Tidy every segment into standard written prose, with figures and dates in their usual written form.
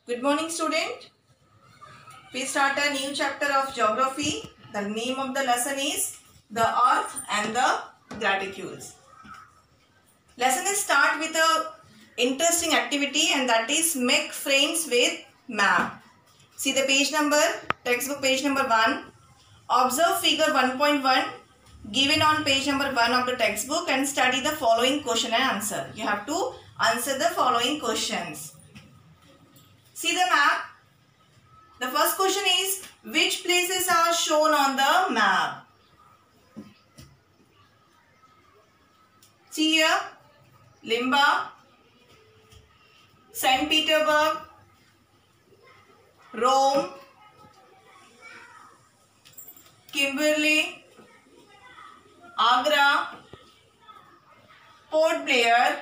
Good morning, student. We start a new chapter of geography. The name of the lesson is the Earth and the Graticules. Lesson is start with a interesting activity, and that is make friends with map. See the page number, textbook page number 1. Observe figure 1.1 given on page number 1 of the textbook and study the following question and answer. You have to answer the following questions. See the map. The first question is, which places are shown on the map? See here, Limba, St. Petersburg, Rome, Kimberley, Agra, Port Blair,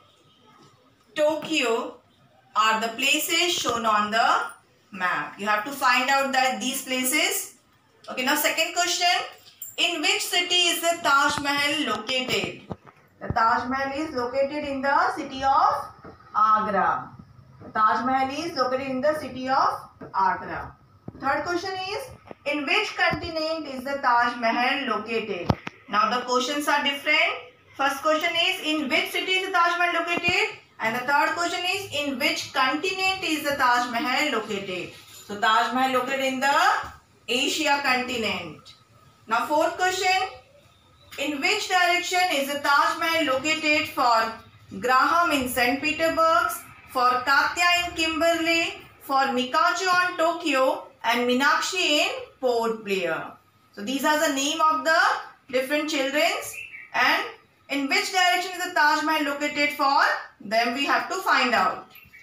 Tokyo are the places shown on the map. You have to find out that these places. Okay, now second question. In which city is the Taj Mahal located? The Taj Mahal is located in the city of Agra. The Taj Mahal is located in the city of Agra. Third question is, in which continent is the Taj Mahal located? Now the questions are different. First question is, in which city is the Taj Mahal located? And the third question is, in which continent is the Taj Mahal located? So Taj Mahal located in the Asia continent. Now fourth question, in which direction is the Taj Mahal located for Graham in St. Petersburg, for Katya in Kimberley, for Mikacho in Tokyo, and Minakshi in Port Blair? So these are the name of the different childrens, and in which direction is the Taj Mahal located for them we have to find out.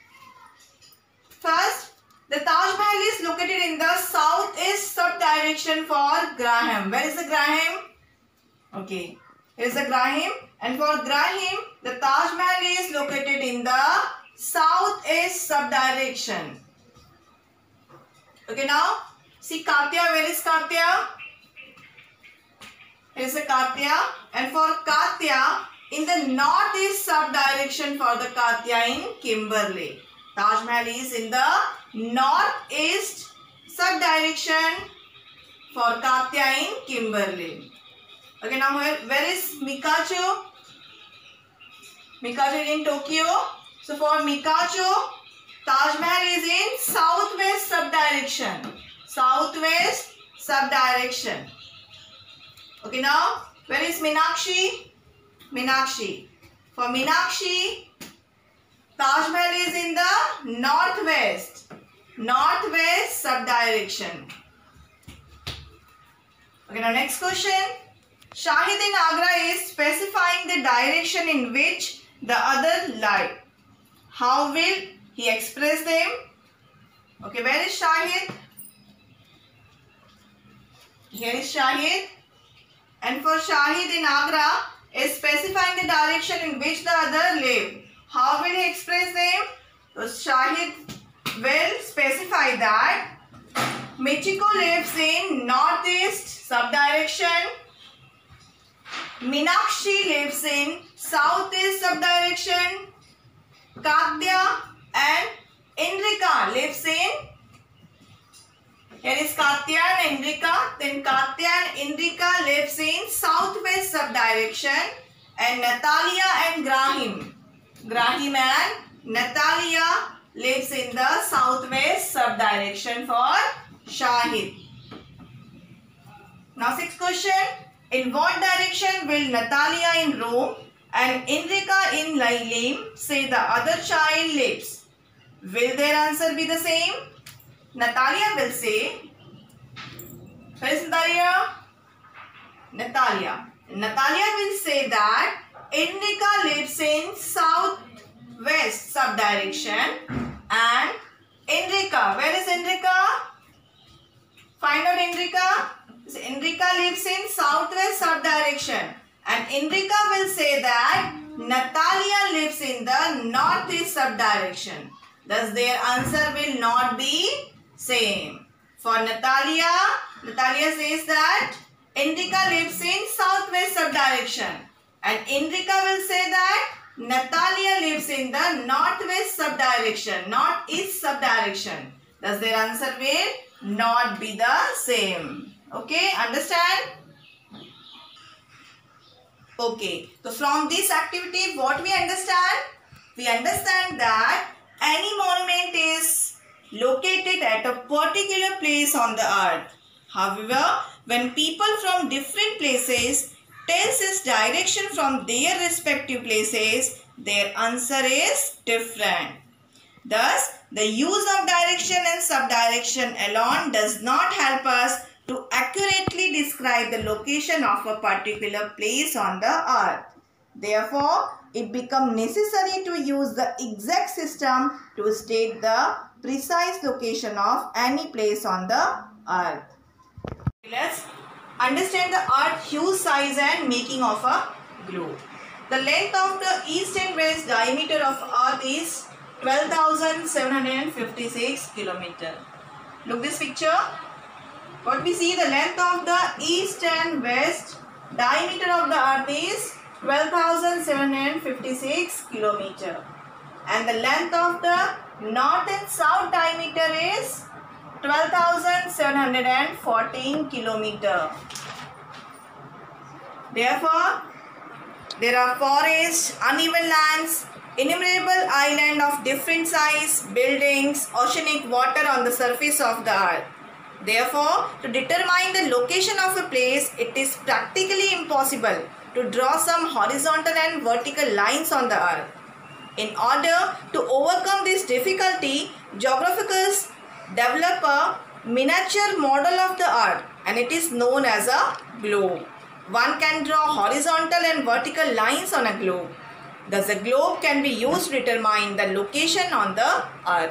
First, the Taj Mahal is located in the southeast sub-direction for Graham. Where is the Graham? Okay, here is the Graham, and for Graham, the Taj Mahal is located in the southeast sub-direction. Okay, now see Katya. Where is Katya? Here is the Katya, and for Katya, in the northeast sub-direction for the Katya in Kimberley. Taj Mahal is in the northeast sub-direction for Katya in Kimberley. Okay, now where is Mikacho? Mikacho is in Tokyo. So for Mikacho, Taj Mahal is in southwest sub-direction. Southwest sub-direction. Okay, now where is Minakshi? Minakshi. For Minakshi, Taj Mahal is in the northwest sub-direction. Okay, now next question. Shahid in Agra is specifying the direction in which the other lie. How will he express them? Okay, where is Shahid? Here is Shahid. And for Shahid in Agra is specifying the direction in which the other live. How will he express them? So Shahid will specify that Michiko lives in northeast subdirection, Minakshi lives in southeast subdirection, Katya and Indrika lives in, here is Katya and Indrika, then Katya and Indrika lives in southwest subdirection, and Natalia and Grahim and Natalia lives in the southwest subdirection for Shahid. Now sixth question, in what direction will Natalia in Rome and Indrika in Lailim say the other child lives? Will their answer be the same? Natalia will say, where is Natalia? Natalia will say that Indrika lives in southwest subdirection, and Indrika, where is Indrika? Find out Indrika. So Indrika lives in southwest subdirection, and Indrika will say that Natalia lives in the northeast subdirection. Thus their answer will not be same. For Natalia says that Indrika lives in southwest subdirection, and Indrika will say that Natalia lives in the northwest subdirection, northeast subdirection. Thus their answer will not be the same. Okay, understand? Okay, so from this activity what we understand? We understand that any monument is located at a particular place on the earth. However, when people from different places tells its direction from their respective places, their answer is different. Thus, the use of direction and subdirection alone does not help us to accurately describe the location of a particular place on the earth. Therefore, it becomes necessary to use the exact system to state the precise location of any place on the earth. Let's understand the earth's huge size and making of a globe. The length of the east and west diameter of earth is 12,756 km. Look this picture. What we see, the length of the east and west diameter of the earth is 12,756 km. And the length of the north and south diameter is 12,714 km. Therefore, there are forests, uneven lands, innumerable islands of different size, buildings, oceanic water on the surface of the earth. Therefore, to determine the location of a place, it is practically impossible to draw some horizontal and vertical lines on the earth. In order to overcome this difficulty, geographers develop a miniature model of the earth, and it is known as a globe. One can draw horizontal and vertical lines on a globe. Thus, a globe can be used to determine the location on the earth.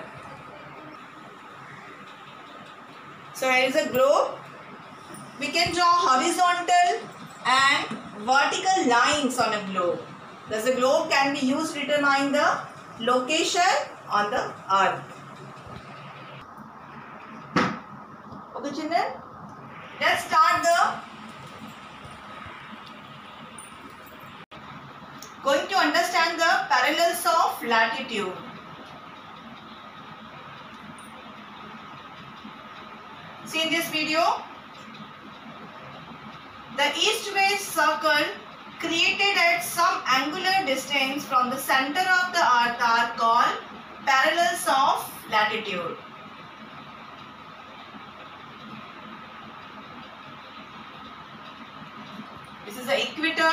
So, here is a globe. We can draw horizontal and vertical lines on a globe. Thus, the globe can be used to determine the location on the earth. Okay, children? Let's start going to understand the parallels of latitude. See in this video, the east-west circle created at some angular distance from the center of the earth are called parallels of latitude. This is the equator.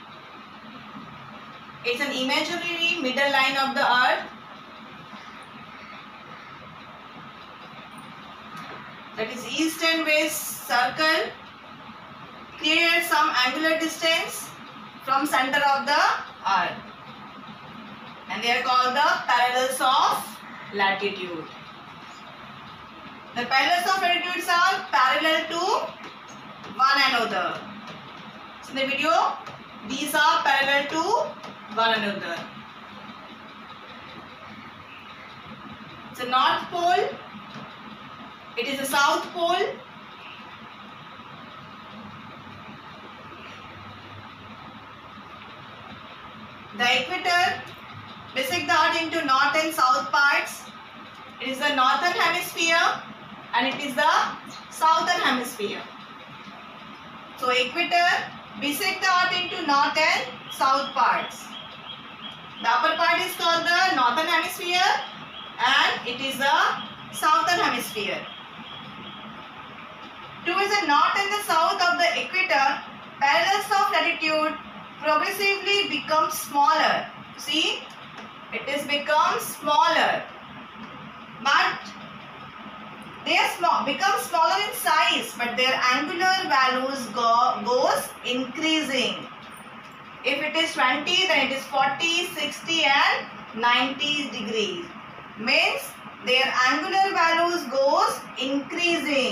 It's an imaginary middle line of the earth. That is east and west circle created at some angular distance from center of the earth. And they are called the parallels of latitude. The parallels of latitudes are parallel to one another. So in the video, these are parallel to one another. It's a north pole. It is a south pole. The equator bisects the earth into north and south parts. It is the northern hemisphere and it is the southern hemisphere. So equator bisects the earth into north and south parts. The upper part is called the northern hemisphere and it is the southern hemisphere. Towards the north and the south of the equator, parallels of latitude progressively become smaller. See, it is become smaller, but they are become smaller in size, but their angular values goes increasing. If it is 20, then it is 40, 60 and 90 degrees. Means their angular values goes increasing.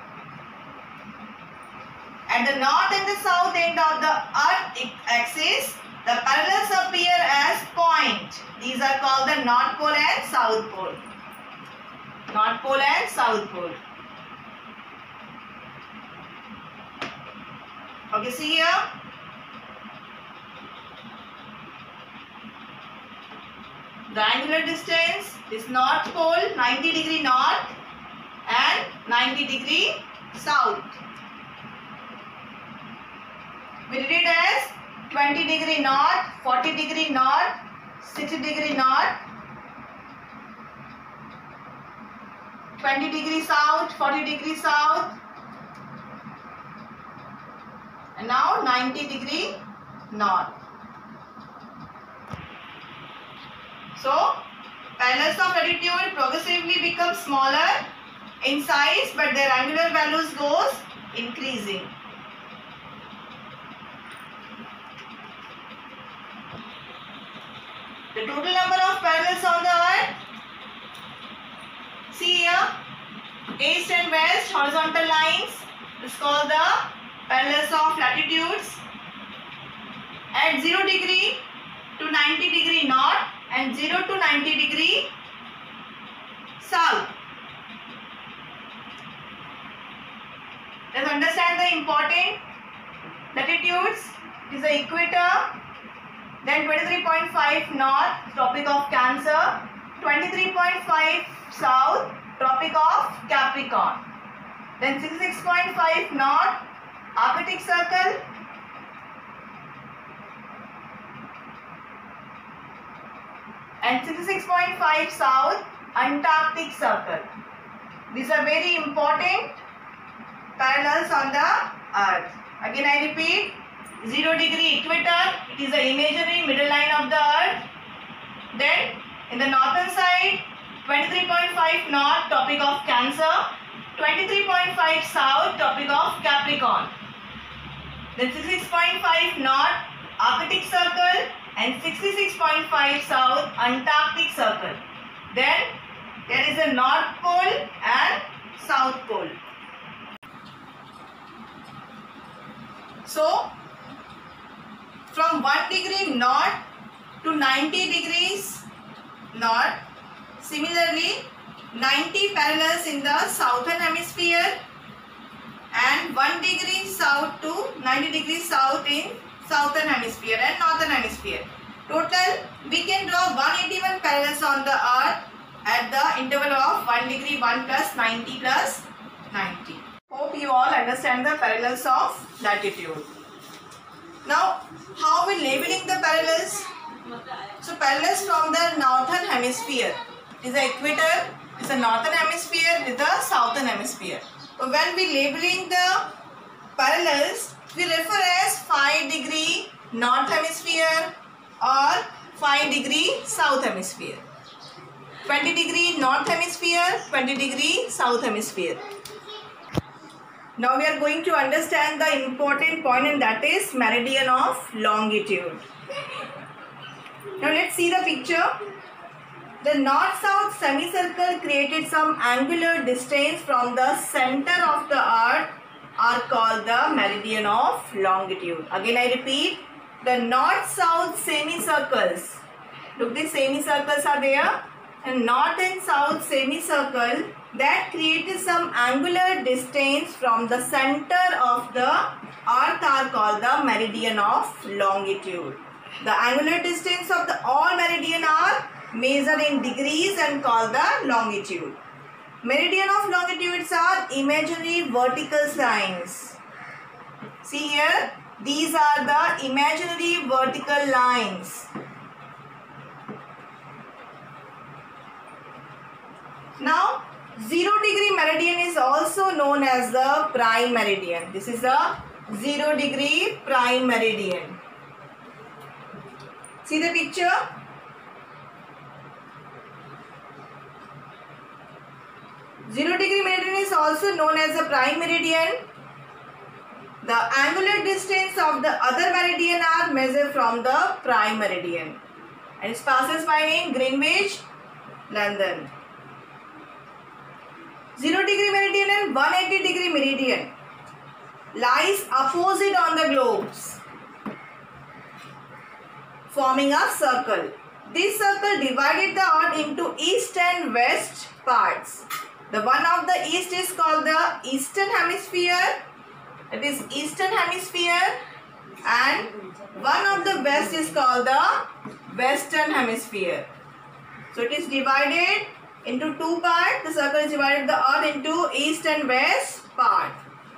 At the north and the south end of the earth axis, the parallels appear as point. These are called the North Pole and South Pole. North Pole and South Pole. Okay, see here. The angular distance is North Pole 90 degree north and 90 degree south. We did it as 20 degree north, 40 degree north, 60 degree north, 20 degree south, 40 degree south, and now 90 degree north. So, parallels of latitude progressively become smaller in size, but their angular values goes increasing. The total number of parallels on the earth, see here, east and west horizontal lines is called the parallels of latitudes. At 0 degree to 90 degree north and 0 to 90 degree south. Let's understand the important latitudes. It is the equator, then 23.5 north, Tropic of Cancer, 23.5 south, Tropic of Capricorn, then 66.5 north, Arctic Circle, and 66.5 south, Antarctic Circle. These are very important parallels on the earth. Again I repeat, 0 degree equator, it is the imaginary middle line of the earth. Then in the northern side, 23.5 north, Tropic of Cancer, 23.5 south, Tropic of Capricorn, then 66.5 north, Arctic Circle, and 66.5 south, Antarctic Circle. Then there is a North Pole and South Pole. So from 1 degree north to 90 degrees north, similarly 90 parallels in the southern hemisphere and 1 degree south to 90 degrees south in southern hemisphere and northern hemisphere. Total we can draw 181 parallels on the earth at the interval of 1 degree 1 plus 90 plus 90. Hope you all understand the parallels of latitude. Now how we labeling the parallels? So parallels from the northern hemisphere is the equator, is the northern hemisphere with the southern hemisphere. So when we labeling the parallels, we refer as 5 degree north hemisphere or 5 degree south hemisphere. 20 degree north hemisphere, 20 degree south hemisphere. Now we are going to understand the important point, and that is meridian of longitude. Now let's see the picture. The north-south semicircle created some angular distance from the center of the earth are called the meridian of longitude. Again I repeat, the north-south semicircles. Look, the semicircles are there. And north and south semicircle that created some angular distance from the center of the earth are called the meridian of longitude. The angular distance of the all meridian are measured in degrees and called the longitude. Meridian of longitudes are imaginary vertical lines. See here, these are the imaginary vertical lines. Now 0 degree meridian is also known as the prime meridian. This is the 0 degree prime meridian. See the picture? Zero degree meridian is also known as the prime meridian. The angular distance of the other meridian are measured from the prime meridian, and it passes by in Greenwich, London. 0 degree meridian and 180 degree meridian lies opposite on the globes, forming a circle. This circle divided the earth into east and west parts. The one of the east is called the eastern hemisphere. It is eastern hemisphere, and one of the west is called the western hemisphere. So it is divided into two parts. The circle is divided the earth into east and west part.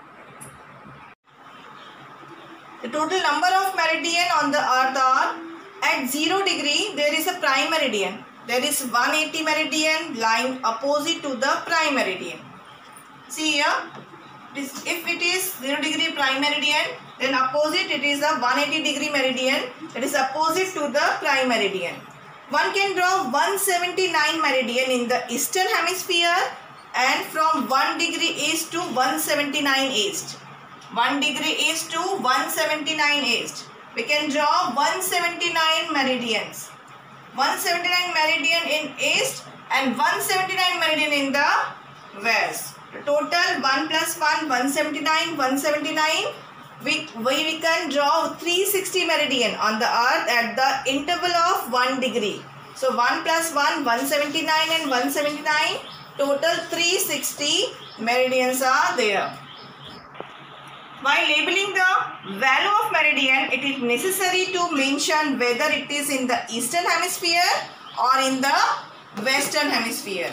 The total number of meridian on the earth are, at 0 degree there is a prime meridian. There is 180 meridian lying opposite to the prime meridian. See here, if it is 0 degree prime meridian, then opposite it is a 180 degree meridian that is opposite to the prime meridian. One can draw 179 meridian in the eastern hemisphere and from 1 degree east to 179 east. 1 degree east to 179 east. We can draw 179 meridians. 179 meridian in east and 179 meridian in the west. The total 1 plus 1, 179, 179. We can draw 360 meridian on the earth at the interval of 1 degree. So 1 plus 1, 179 and 179. Total 360 meridians are there. While labeling the value of meridian, it is necessary to mention whether it is in the eastern hemisphere or in the western hemisphere.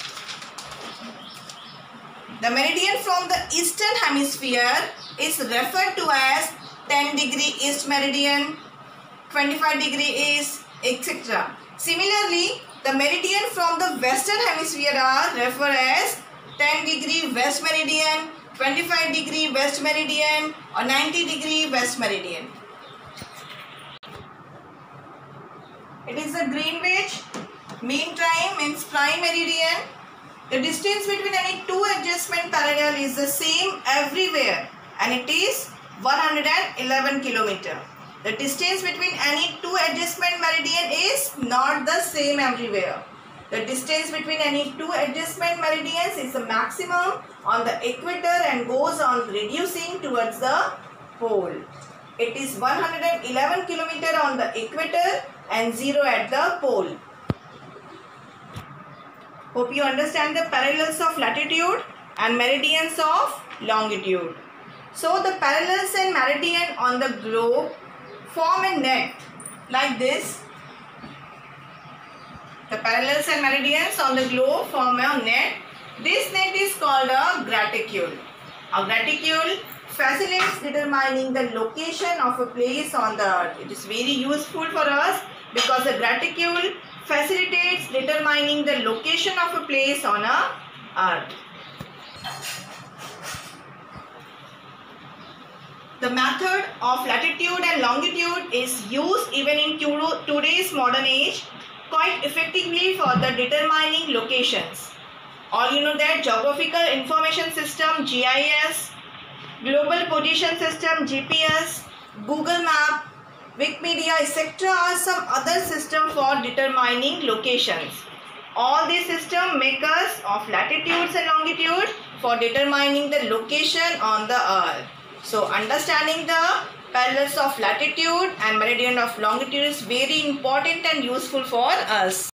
The meridian from the eastern hemisphere is referred to as 10 degree east meridian, 25 degree east, etc. Similarly, the meridian from the western hemisphere are referred as 10 degree west meridian, 25 degree west meridian or 90 degree west meridian. It is the Greenwich mean time means prime meridian. The distance between any two adjacent parallel is the same everywhere and it is 111 km. The distance between any two adjacent meridian is not the same everywhere. The distance between any two adjacent meridians is the maximum on the equator and goes on reducing towards the pole. It is 111 km on the equator and 0 at the pole. Hope you understand the parallels of latitude and meridians of longitude. So the parallels and meridian on the globe form a net like this. The parallels and meridians on the globe form a net. This net is called a graticule. A graticule facilitates determining the location of a place on the earth. It is very useful for us because the graticule facilitates determining the location of a place on a earth. The method of latitude and longitude is used even in today's modern age quite effectively for the determining locations. All you know that Geographical Information System GIS, Global Position System GPS, Google Map, Wikipedia etc. are some other system for determining locations. All these systems make us of latitudes and longitude for determining the location on the earth. So understanding the parallels of latitude and meridian of longitude is very important and useful for us.